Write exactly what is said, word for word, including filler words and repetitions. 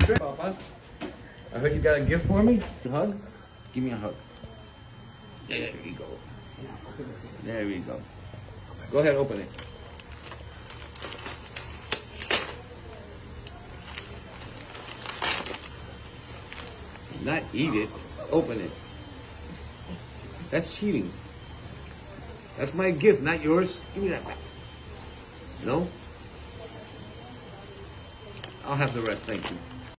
Papa, I heard you got a gift for me. A hug? Give me a hug. There we go. There we go. Go ahead, open it. Not eat it, open it. That's cheating. That's my gift, not yours. Give me that back. No? I'll have the rest, thank you.